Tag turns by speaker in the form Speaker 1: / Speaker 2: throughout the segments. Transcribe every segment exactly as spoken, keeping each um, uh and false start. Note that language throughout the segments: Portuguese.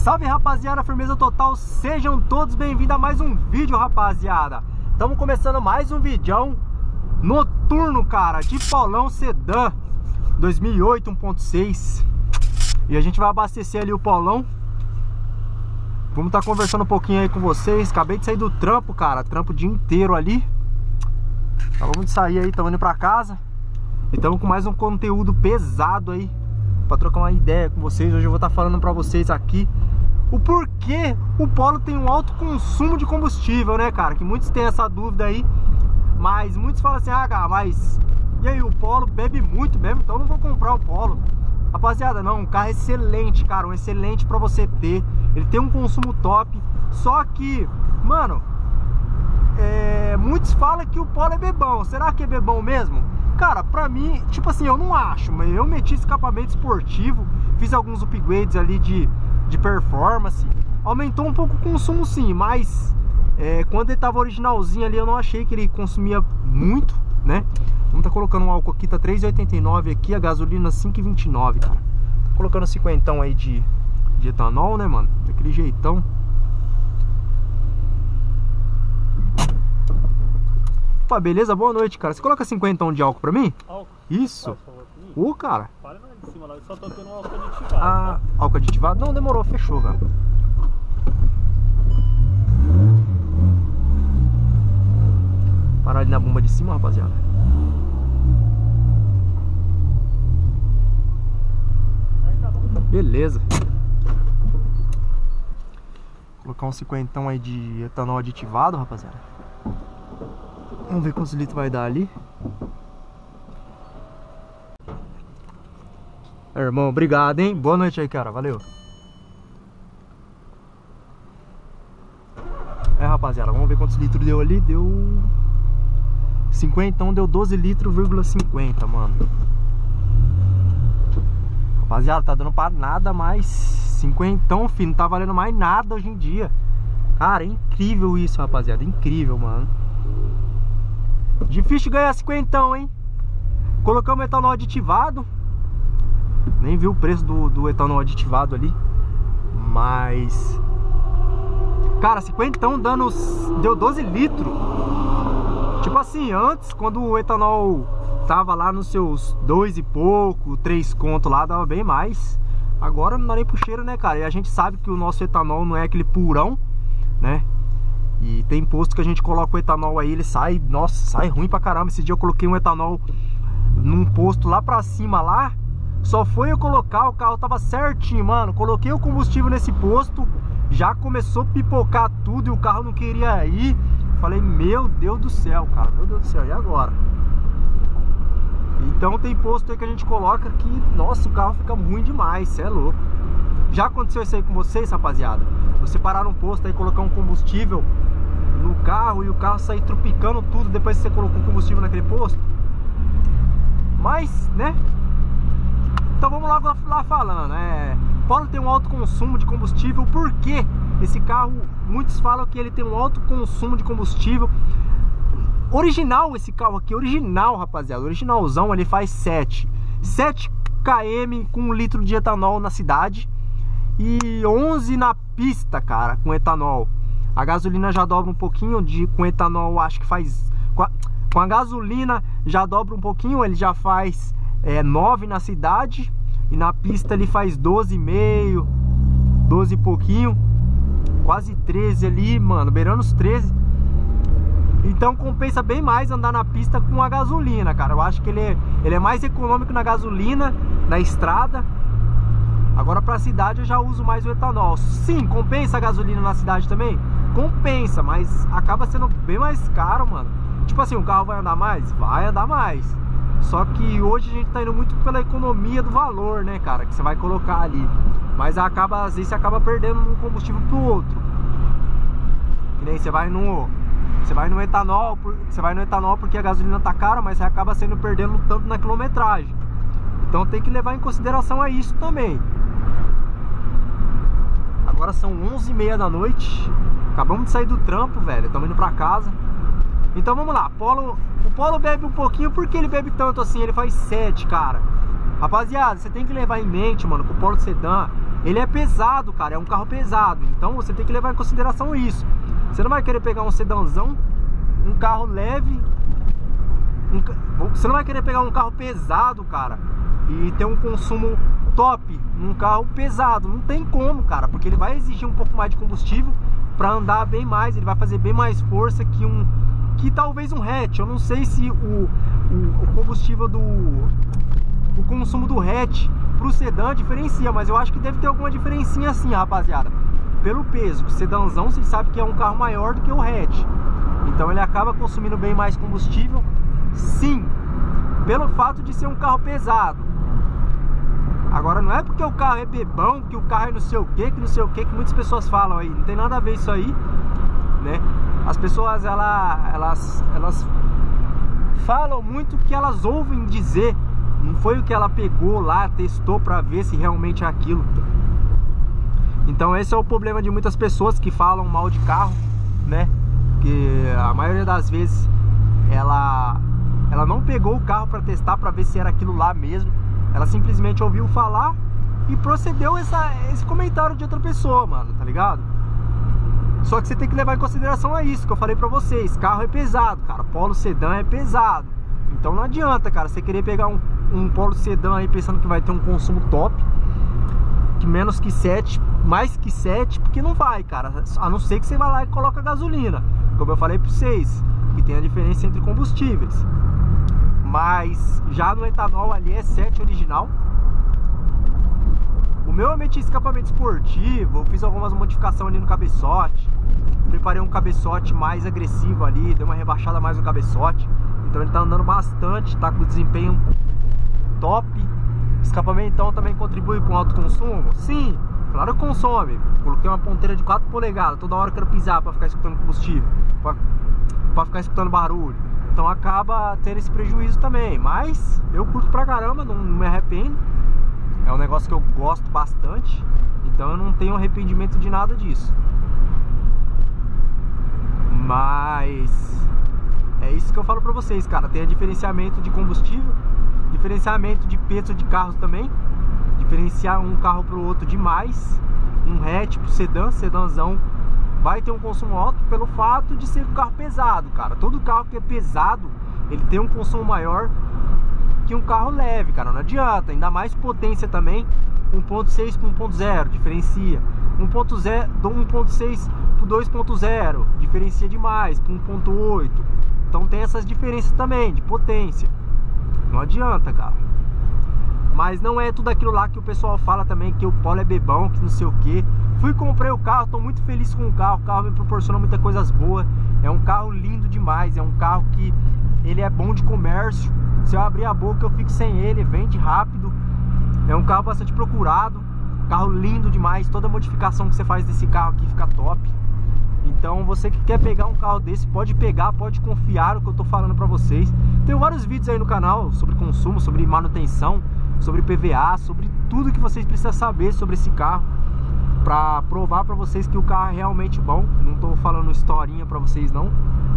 Speaker 1: Salve, rapaziada, firmeza total, sejam todos bem-vindos a mais um vídeo, rapaziada. Estamos começando mais um vídeo noturno, cara, de Paulão Sedã dois mil e oito um ponto seis. E a gente vai abastecer ali o Paulão. Vamos estar tá conversando um pouquinho aí com vocês. Acabei de sair do trampo, cara, trampo o dia inteiro ali. Acabamos de sair aí, estamos indo pra casa. E estamos com mais um conteúdo pesado aí pra trocar uma ideia com vocês. Hoje eu vou estar tá falando pra vocês aqui o porquê o Polo tem um alto consumo de combustível, né, cara? Que muitos têm essa dúvida aí. Mas muitos falam assim, ah, cara, mas e aí, o Polo bebe muito mesmo, então eu não vou comprar o Polo. Rapaziada, não, um carro excelente, cara, um excelente pra você ter. Ele tem um consumo top. Só que, mano, é, muitos falam que o Polo é bebão. Será que é bebão mesmo? Cara, pra mim, tipo assim, eu não acho. Mas eu meti escapamento esportivo, fiz alguns upgrades ali de, de performance. Aumentou um pouco o consumo sim, mas é, quando ele tava originalzinho ali, eu não achei que ele consumia muito, né? Vamos tá colocando um álcool aqui, tá três e oitenta e nove aqui, a gasolina cinco e vinte e nove, cara. Tô colocando cinquentão aí de, de etanol, né, mano? Daquele jeitão. Opa, beleza? Boa noite, cara. Você coloca cinquentão de álcool pra mim?
Speaker 2: Álcool?
Speaker 1: Isso. Ô, uh, cara.
Speaker 2: Para lá de cima lá, eu só tô tendo um álcool aditivado.
Speaker 1: Ah, tá? Álcool aditivado? Não, demorou, fechou, cara. Parar ali na bomba de cima, rapaziada. Beleza. Vou colocar um cinquentão aí de etanol aditivado, rapaziada. Vamos ver quantos litros vai dar ali. É, irmão, obrigado, hein? Boa noite aí, cara. Valeu. É, rapaziada, vamos ver quantos litros deu ali. Deu cinquenta, então deu doze litros, vírgula cinquenta, mano. Rapaziada, tá dando pra nada mais. Cinquentão, filho, não tá valendo mais nada hoje em dia. Cara, é incrível isso, rapaziada. Incrível, mano. Difícil ganhar cinquentão, hein? Colocamos etanol aditivado. Nem vi o preço do, do etanol aditivado ali. Mas cara, cinquentão dando, deu doze litros. Tipo assim, antes, quando o etanol tava lá nos seus dois e pouco, três conto lá, dava bem mais. Agora não dá nem pro cheiro, né, cara? E a gente sabe que o nosso etanol não é aquele purão, né? E tem posto que a gente coloca o etanol aí, ele sai, nossa, sai ruim pra caramba. Esse dia eu coloquei um etanol num posto lá pra cima lá. Só foi eu colocar, o carro tava certinho, mano. Coloquei o combustível nesse posto, já começou a pipocar tudo e o carro não queria ir. Falei, meu Deus do céu, cara, meu Deus do céu, e agora? Então tem posto aí que a gente coloca que, nossa, o carro fica ruim demais, cê é louco. Já aconteceu isso aí com vocês, rapaziada? Você parar num posto aí, colocar um combustível no carro e o carro sair trupicando tudo depois que você colocou combustível naquele posto? Mas, né? Então vamos lá, lá falando, né? Polo tem um alto consumo de combustível. Por quê? Esse carro, muitos falam que ele tem um alto consumo de combustível. Original esse carro aqui, original, rapaziada. Originalzão, ele faz sete quilômetros com um litro de etanol na cidade e onze na pista, cara, com etanol. A gasolina já dobra um pouquinho, de, com etanol acho que faz... Com a, com a gasolina já dobra um pouquinho, ele já faz é, nove na cidade. E na pista ele faz doze e meio, doze e pouquinho. Quase treze ali, mano, beirando os treze. Então compensa bem mais andar na pista com a gasolina, cara. Eu acho que ele é, ele é mais econômico na gasolina, na estrada. Agora pra cidade eu já uso mais o etanol. Sim, compensa a gasolina na cidade também? Compensa, mas acaba sendo bem mais caro, mano. Tipo assim, o carro vai andar mais? Vai andar mais. Só que hoje a gente tá indo muito pela economia do valor, né, cara, que você vai colocar ali. Mas acaba, às vezes você acaba perdendo um combustível pro outro. Que nem você vai no... Você vai no etanol, você vai no etanol porque a gasolina tá cara, mas você acaba sendo perdendo tanto na quilometragem. Então tem que levar em consideração a isso também. Agora são onze e meia da noite. Acabamos de sair do trampo, velho. Estamos indo pra casa. Então vamos lá, Polo, o Polo bebe um pouquinho. Por que ele bebe tanto assim? Ele faz sete, cara. Rapaziada, você tem que levar em mente, mano, que o Polo Sedã ele é pesado, cara, é um carro pesado. Então você tem que levar em consideração isso. Você não vai querer pegar um sedãozão, um carro leve, um, você não vai querer pegar um carro pesado, cara, e ter um consumo top num carro pesado. Não tem como, cara, porque ele vai exigir um pouco mais de combustível para andar bem mais, ele vai fazer bem mais força que um que talvez um hatch. Eu não sei se o, o, o combustível do o consumo do hatch pro sedã diferencia, mas eu acho que deve ter alguma diferencinha assim, rapaziada, pelo peso. O sedãozão, você sabe que é um carro maior do que o hatch, então ele acaba consumindo bem mais combustível, sim, pelo fato de ser um carro pesado. Agora não é porque o carro é bebão, que o carro é não sei o que, que não sei o que, que muitas pessoas falam aí. Não tem nada a ver isso aí, né? As pessoas, ela, elas, elas falam muito o que elas ouvem dizer. Não foi o que ela pegou lá, testou pra ver se realmente é aquilo. Então esse é o problema de muitas pessoas que falam mal de carro, né? Que a maioria das vezes ela, ela não pegou o carro pra testar, pra ver se era aquilo lá mesmo. Ela simplesmente ouviu falar e procedeu essa, esse comentário de outra pessoa, mano, tá ligado? Só que você tem que levar em consideração a isso que eu falei pra vocês. Carro é pesado, cara. Polo sedã é pesado. Então não adianta, cara, você querer pegar um, um Polo sedã aí pensando que vai ter um consumo top, que menos que sete, mais que sete, porque não vai, cara. A não ser que você vá lá e coloca gasolina, como eu falei pra vocês, que tem a diferença entre combustíveis. Mas já no etanol ali é sete original. O meu eu meti escapamento esportivo, eu fiz algumas modificações ali no cabeçote, preparei um cabeçote mais agressivo ali, dei uma rebaixada mais no cabeçote. Então ele tá andando bastante, tá com desempenho top. Escapamento então também contribui com alto consumo? Sim, claro que consome. Coloquei uma ponteira de quatro polegadas, toda hora eu quero pisar para ficar escutando combustível, para ficar escutando barulho. Então acaba tendo esse prejuízo também. Mas eu curto pra caramba, não me arrependo. É um negócio que eu gosto bastante, então eu não tenho arrependimento de nada disso. Mas é isso que eu falo pra vocês, cara. Tem diferenciamento de combustível, diferenciamento de peso de carros também. Diferenciar um carro pro outro demais. Um hatch pro sedã, sedãzão vai ter um consumo alto pelo fato de ser um carro pesado, cara. Todo carro que é pesado, ele tem um consumo maior que um carro leve, cara. Não adianta, ainda mais potência também. um ponto seis para um ponto zero diferencia. um ponto seis para dois ponto zero diferencia demais para um ponto oito. Então tem essas diferenças também de potência. Não adianta, cara. Mas não é tudo aquilo lá que o pessoal fala também, que o Polo é bebão, que não sei o que. Fui, comprei o carro, tô muito feliz com o carro. O carro me proporciona muitas coisas boas. É um carro lindo demais. É um carro que ele é bom de comércio. Se eu abrir a boca eu fico sem ele, vende rápido. É um carro bastante procurado. Carro lindo demais. Toda modificação que você faz desse carro aqui fica top. Então você que quer pegar um carro desse, pode pegar, pode confiar no que eu tô falando pra vocês. Tem vários vídeos aí no canal sobre consumo, sobre manutenção, sobre P V A, sobre tudo que vocês precisam saber sobre esse carro, pra provar pra vocês que o carro é realmente bom. Não tô falando historinha pra vocês não.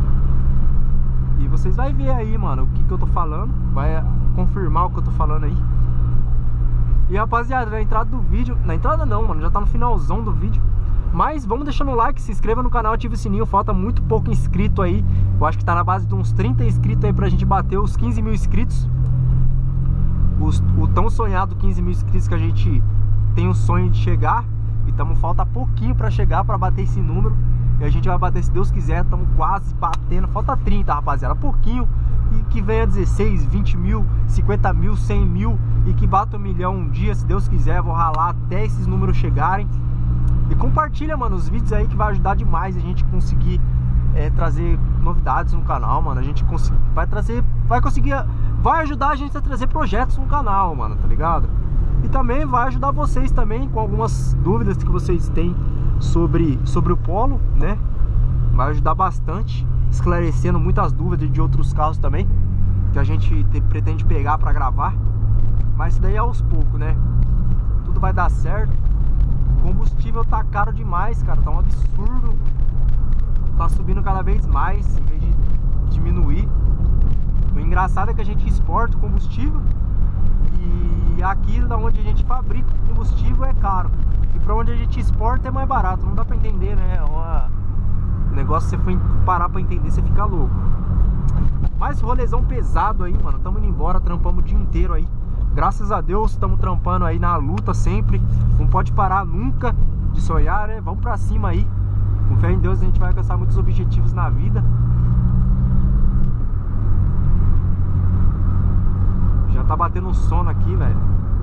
Speaker 1: E vocês vão ver aí, mano, o que que eu tô falando. Vai confirmar o que eu tô falando aí. E rapaziada, na entrada do vídeo, na entrada não, mano, já tá no finalzão do vídeo. Mas vamos deixando o like, se inscreva no canal, ative o sininho. Falta muito pouco inscrito aí. Eu acho que tá na base de uns trinta inscritos aí pra gente bater os quinze mil inscritos. Os, o tão sonhado quinze mil inscritos que a gente tem o sonho de chegar. Então falta pouquinho pra chegar, pra bater esse número. E a gente vai bater se Deus quiser. Estamos quase batendo, falta trinta, rapaziada, pouquinho. E que venha dezesseis, vinte mil, cinquenta mil, cem mil. E que bata um milhão um dia, se Deus quiser. Vou ralar até esses números chegarem. E compartilha, mano, os vídeos aí, que vai ajudar demais a gente conseguir é, trazer novidades no canal, mano. A gente vai trazer, vai conseguir, vai ajudar a gente a trazer projetos no canal, mano, tá ligado? E também vai ajudar vocês também com algumas dúvidas que vocês têm sobre, sobre o Polo, né? Vai ajudar bastante, esclarecendo muitas dúvidas de outros carros também, que a gente te, pretende pegar pra gravar. Mas isso daí é aos poucos, né? Tudo vai dar certo. O combustível tá caro demais, cara, tá um absurdo. Tá subindo cada vez mais, em vez de diminuir. O engraçado é que a gente exporta o combustível e aqui da onde a gente fabrica o combustível é caro. pra onde a gente exporta é mais barato. Não dá pra entender, né? É uma... O negócio, se você for parar pra entender, você fica louco. Mas rolezão pesado aí, mano. Tamo indo embora, trampamos o dia inteiro aí. Graças a Deus, estamos trampando aí na luta sempre. Não pode parar nunca de sonhar, né? Vamos pra cima aí. Com fé em Deus a gente vai alcançar muitos objetivos na vida. Já tá batendo um sono aqui, velho.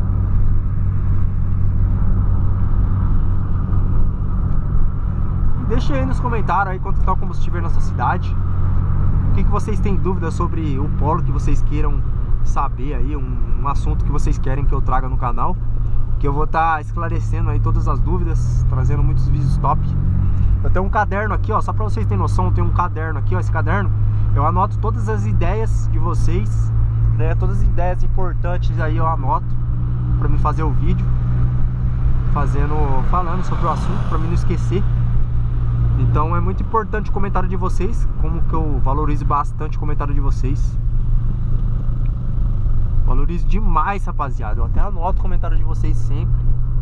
Speaker 1: E deixa aí nos comentários aí quanto tá o combustível na sua cidade. O que, que vocês têm dúvidas sobre o Polo, que vocês queiram saber aí, um, um assunto que vocês querem que eu traga no canal, que eu vou estar tá esclarecendo aí todas as dúvidas, trazendo muitos vídeos top. Eu tenho um caderno aqui, ó, só pra vocês terem noção, eu tenho um caderno aqui, ó, esse caderno, eu anoto todas as ideias de vocês, né, todas as ideias importantes aí eu anoto pra mim fazer o vídeo, fazendo, falando sobre o assunto, pra mim não esquecer. Então é muito importante o comentário de vocês, como que eu valorizo bastante o comentário de vocês. Valorizo demais, rapaziada. Eu até anoto o comentário de vocês sempre.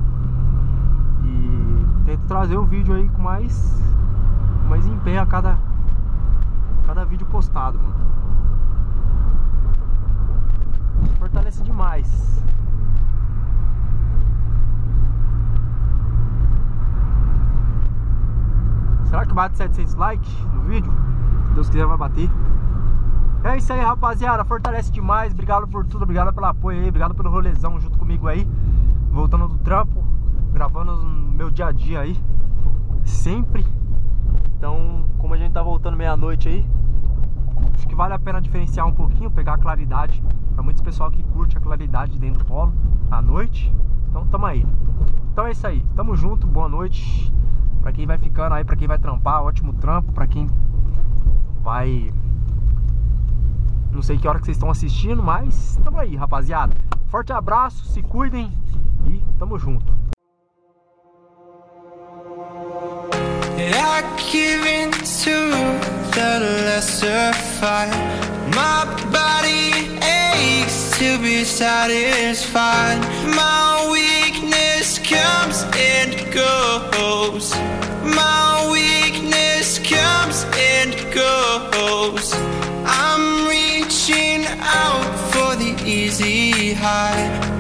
Speaker 1: E tento trazer o vídeo aí com mais, mais empenho a cada, cada vídeo postado, mano. Fortalece demais. Será que bate setecentos likes no vídeo? Se Deus quiser vai bater. É isso aí, rapaziada, fortalece demais. Obrigado por tudo, obrigado pelo apoio aí. Obrigado pelo rolezão junto comigo aí. Voltando do trampo, gravando no meu dia a dia aí, sempre. Então, como a gente tá voltando meia-noite aí, acho que vale a pena diferenciar um pouquinho, pegar a claridade. Pra muitos pessoal que curte a claridade dentro do Polo à noite. Então tamo aí. Então é isso aí, tamo junto, boa noite. Pra quem vai ficando aí, pra quem vai trampar, ótimo trampo. Pra quem vai... Não sei que hora que vocês estão assistindo, mas tamo aí, rapaziada. Forte abraço, se cuidem e tamo junto.
Speaker 3: I give in to the lesser fight. My body aches to be satisfied. My weakness comes and goes. My weakness comes and goes. I'm reaching out for the easy high.